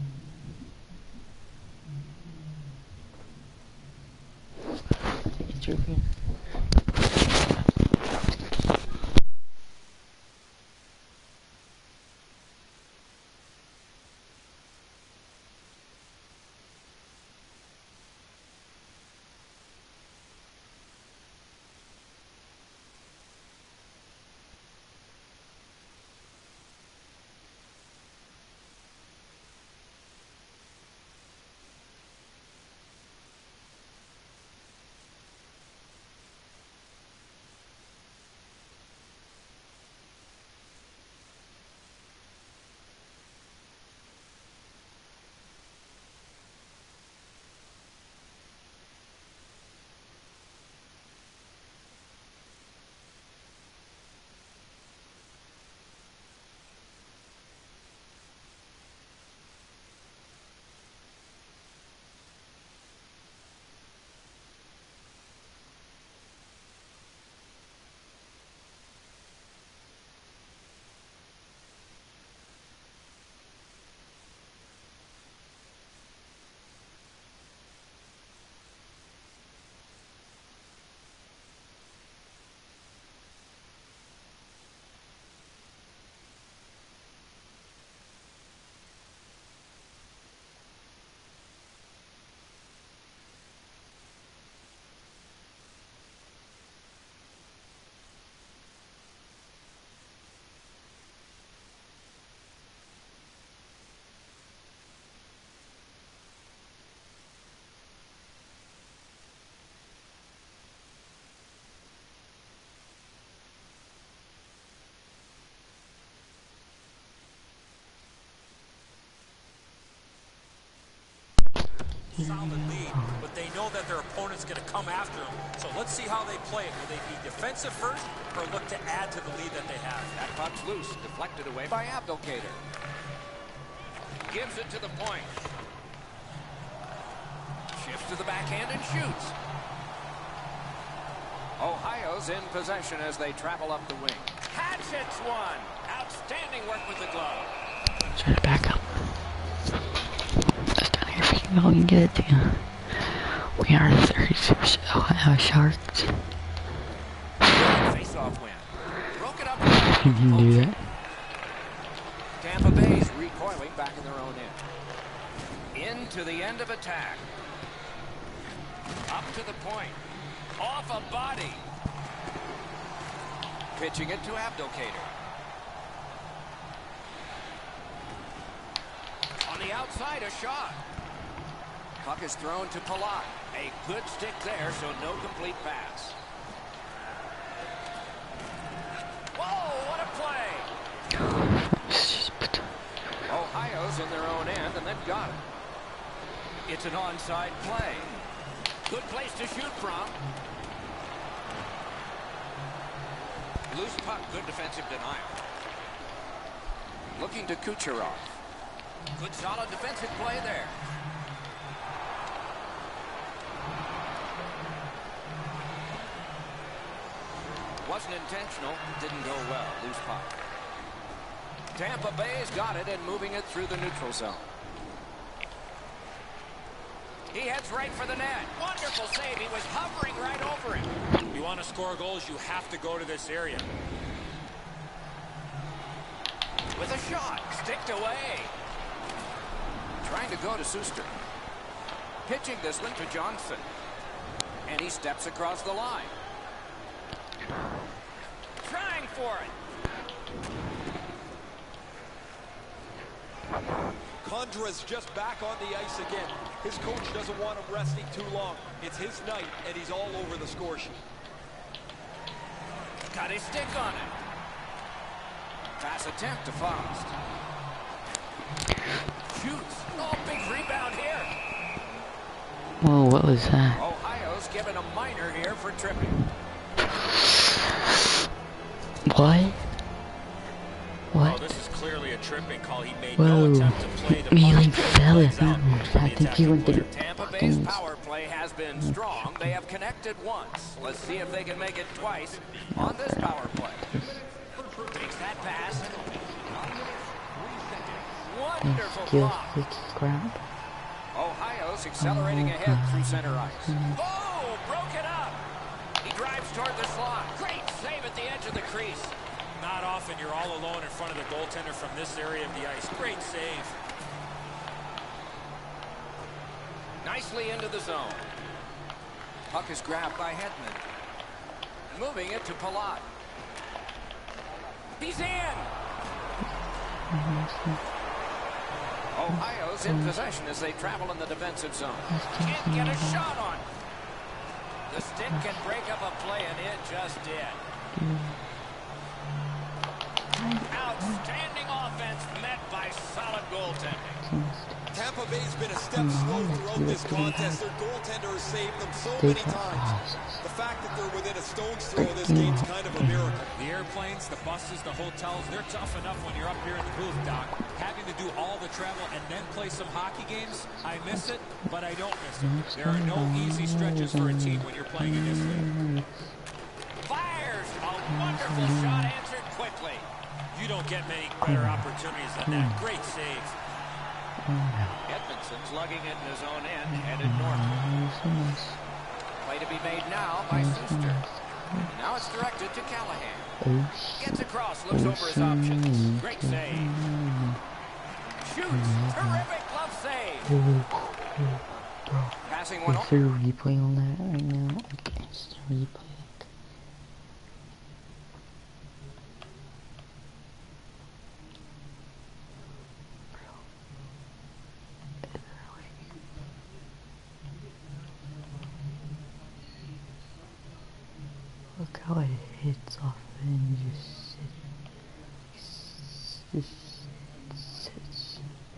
solid lead, but they know that their opponent's going to come after them. So let's see how they play it. Will they be defensive first or look to add to the lead that they have? That puck's loose, deflected away by Abdelkader. Gives it to the point. Shifts to the backhand and shoots. Ohio's in possession as they travel up the wing. Hatchets one. Outstanding work with the glove. Try to back up. That's down here for you. We can get it to you. We are the 36 Ohio Sharks. Face-off win. Broke it up. You can do that. Tampa Bay's recoiling back in their own end. Into the end of attack. Up to the point. Off a body. Pitching it to Abdelkader. On the outside, a shot. Puck is thrown to Palat. A good stick there, so no complete pass. Whoa, what a play! Ohio's in their own end and then got it. It's an onside play. Good place to shoot from. Loose puck, good defensive denial. Looking to Kucherov. Good solid defensive play there. Wasn't intentional, didn't go well. Loose puck. Tampa Bay's got it and moving it through the neutral zone. He heads right for the net. Wonderful save. He was hovering right over him. You want to score goals, you have to go to this area. With a shot, sticked away. Trying to go to Suster. Pitching this one to Johnson. And he steps across the line. Trying for it. Condra's just back on the ice again. His coach doesn't want him resting too long. It's his night, and he's all over the score sheet. Got his stick on it. Pass attempt to Faust. Shoots. Oh, big rebound here. Whoa, what was that? Ohio's given a minor here for tripping. What? Oh, What? this is clearly a tripping call. He made Whoa. no attempt to play the He puck. like fell Lights in. out. I think he went through Tampa Bay's fucking... power play has been strong. They have connected once. Let's see if they can make it twice on this power play. Takes that pass. Wonderful block. Ground. Ohio's accelerating ahead through center ice. Oh, broke it up. He drives toward the slot. Great save at the edge of the crease. Not often you're all alone in front of the goaltender from this area of the ice. Great save. Nicely into the zone. Puck is grabbed by Hedman. Moving it to Palat. He's in. Ohio's in possession as they travel in the defensive zone. Can't get a shot on. The stick can break up a play, and it just did. Outstanding offense met by solid goaltending. Tampa Bay's been a step slow throughout this contest. Their goaltender has saved them so many times. The fact that they're within a stone's throw of this game's kind of a miracle. The airplanes, the buses, the hotels, they're tough enough when you're up here in the booth, Doc. Having to do all the travel and then play some hockey games, I miss it, but I don't miss it. There are no easy stretches for a team when you're playing in this league. Fires a wonderful shot answered quickly. You don't get many better opportunities than that. Great save. Edmondson's lugging it in his own end, headed north. Play to be made now by Suster. Now it's directed to Callahan. Gets across, looks over his options. Great save. Shoots. Terrific glove save. Passing one Is there a replay on that right now? Okay, it's a replay. Look how it hits off and just sits.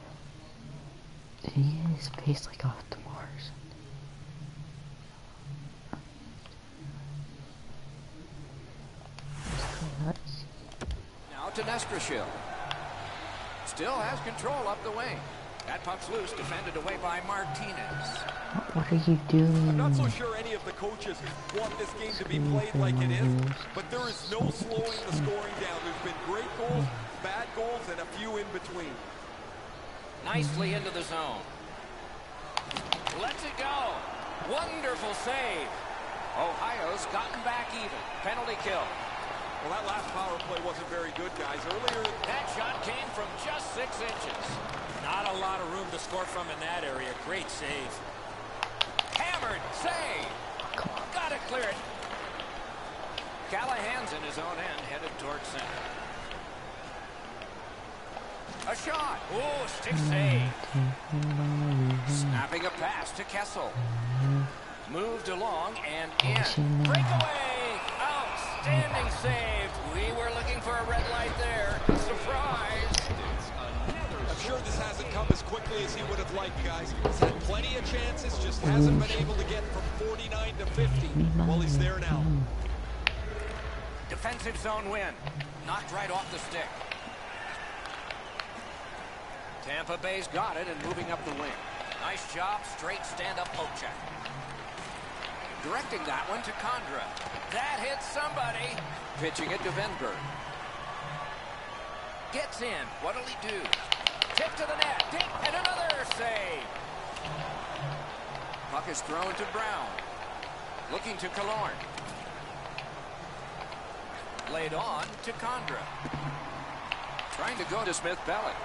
He had his face like off to Mars. Nuts. now to Nestrashil. Still has control up the wing. That puck's loose, defended away by Martinez. What are you doing? I'm not so sure any of the coaches want this game to be played like it is, but there is no slowing the scoring down. There's been great goals, bad goals, and a few in between. Nicely into the zone. Lets it go. Wonderful save. Ohio's gotten back even. Penalty kill. Well, that last power play wasn't very good, guys. Earlier, That shot came from just 6 inches. Not a lot of room to score from in that area. Great save. Hammered. Save. Gotta clear it. Callahan's in his own end, headed towards center. A shot. Oh, stick save. Snapping a pass to Kessel. Moved along and in. Breakaway. Outstanding save. We were looking for a red light there. Surprise. I'm sure this hasn't come as quickly as he would have liked, guys. He's had plenty of chances, just hasn't been able to get from 49 to 50. Well, he's there now. Defensive zone win. Knocked right off the stick. Tampa Bay's got it and moving up the wing. Nice job, straight stand-up poke check. Directing that one to Condra. That hits somebody. Pitching it to Venberg. Gets in. What'll he do? Tip to the net. Dink, and another save. Puck is thrown to Brown. Looking to Killorn. Laid on to Condra. Trying to go to Smith-Pellet.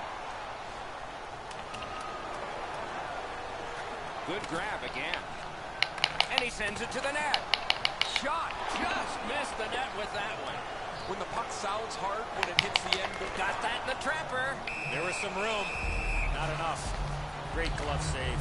Good grab again. And he sends it to the net. Shot. Just missed the net with that one. When the puck sounds hard, when it hits the end. Got that in the trapper. There was some room. Not enough. Great glove save.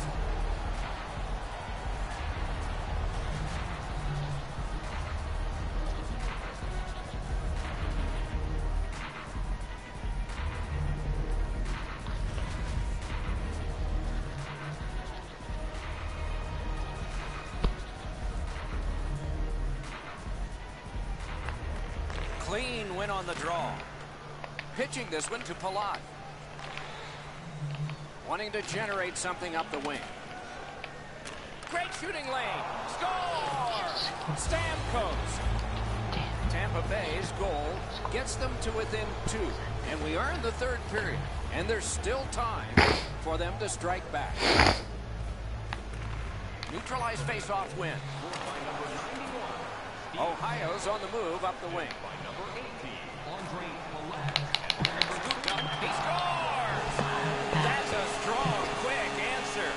Clean win on the draw. Pitching this one to Palat. Wanting to generate something up the wing. Great shooting lane. Score! Stamkos. Tampa Bay's goal gets them to within 2. And we are in the third period. And there's still time for them to strike back. Neutralized face-off win. Ohio's on the move up the wing. He scores! That's a strong, quick answer.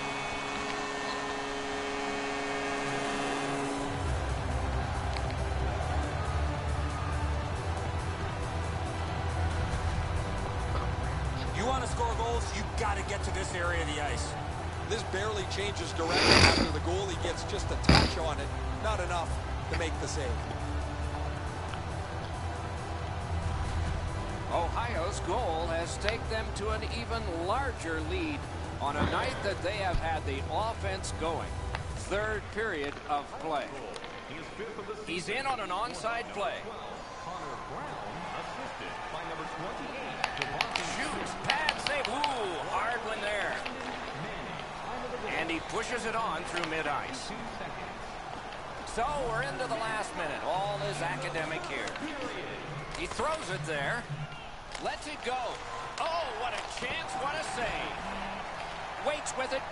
You want to score goals, you got to get to this area of the ice. This barely changes direction after the goalie gets just a touch on it. Not enough to make the save. Ohio's goal has taken them to an even larger lead on a night that they have had the offense going. Third period of play. He's in on an onside play. Shoots, pad save. Ooh, hard one there. And he pushes it on through mid-ice. So we're into the last minute. All is academic here. He throws it there. Lets it go. Oh, what a chance. What a save. Waits with it.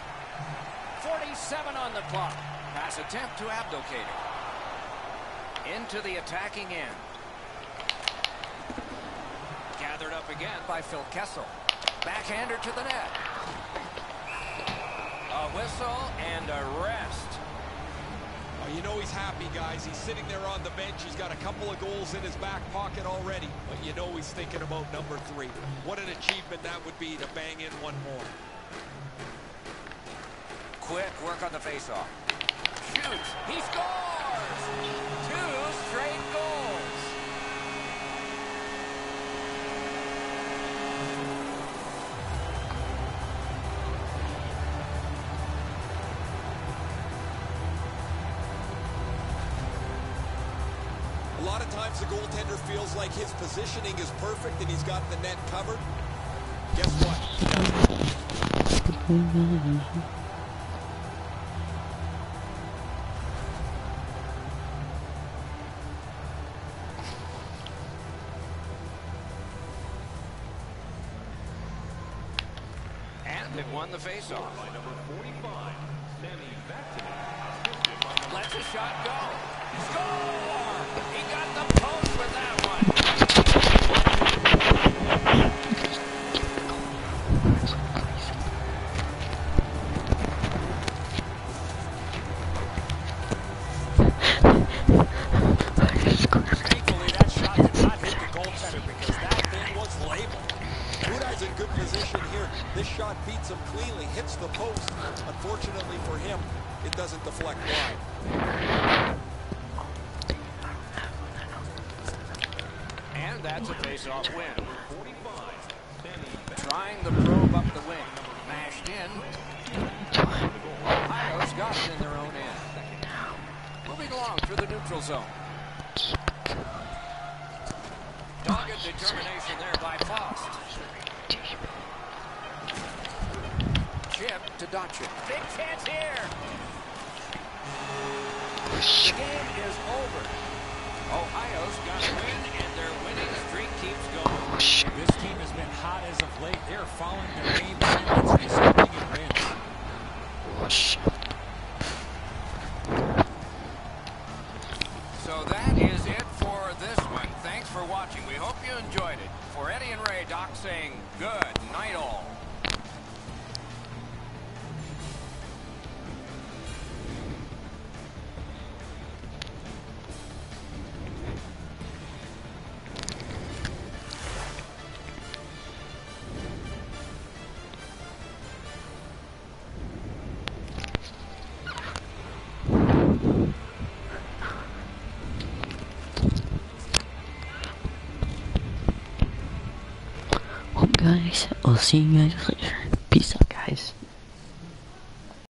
47 on the clock. Pass attempt to Abdelkader. Into the attacking end. Gathered up again by Phil Kessel. Backhander to the net. A whistle and a rest. You know he's happy, guys. He's sitting there on the bench. He's got a couple of goals in his back pocket already. But you know he's thinking about number 3. What an achievement that would be to bang in one more. Quick work on the faceoff. Shoots. He scores! 2 straight goals. A lot of times the goaltender feels like his positioning is perfect and he's got the net covered. Guess what? And it won the faceoff. Lets a shot go. Score! He got the post with that one. Thankfully, that shot did not hit the goaltender because that thing was labeled. Budai's in good position here. This shot beats him cleanly, hits the post. Unfortunately for him, it doesn't deflect wide. And that's a face-off win. Trying the probe up the wing. Mashed in. Ohio's got it in their own end. Moving along through the neutral zone. determination there by Faust. Chip to Doncic. Big chance here. The game is over. Ohio's got a win, and their winning streak keeps going. This team has been hot as of late. They're following their game plan. It's resulting in wins. So that is it for this one. Thanks for watching. We hope you enjoyed it. For Eddie and Ray, Doc saying good night all. Well, guys, I'll see you guys later. Peace out.